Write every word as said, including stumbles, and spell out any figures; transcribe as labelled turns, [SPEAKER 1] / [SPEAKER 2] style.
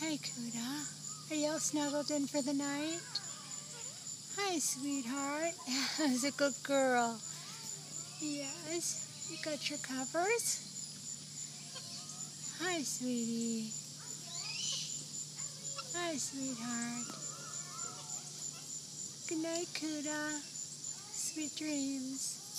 [SPEAKER 1] Hi, Kuda. Are you all snuggled in for the night? Hi, sweetheart. How's a good girl? Yes. You got your covers? Hi, sweetie. Hi, sweetheart. Good night, Kuda. Sweet dreams.